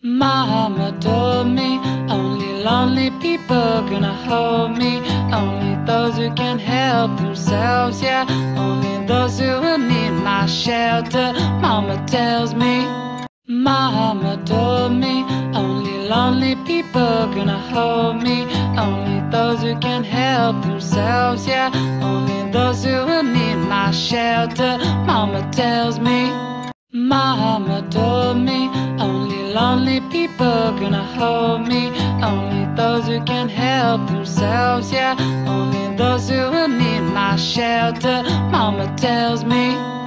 Mama told me only lonely people gonna hold me. Only those who can help themselves, yeah. Only those who will need my shelter. Mama tells me. Mama told me only lonely people gonna hold me. Only those who can help themselves, yeah. Only those who will need my shelter. Mama tells me. Mama told me only lonely people gonna hold me. Only those who can help themselves, yeah. Only those who will need my shelter. Mama tells me.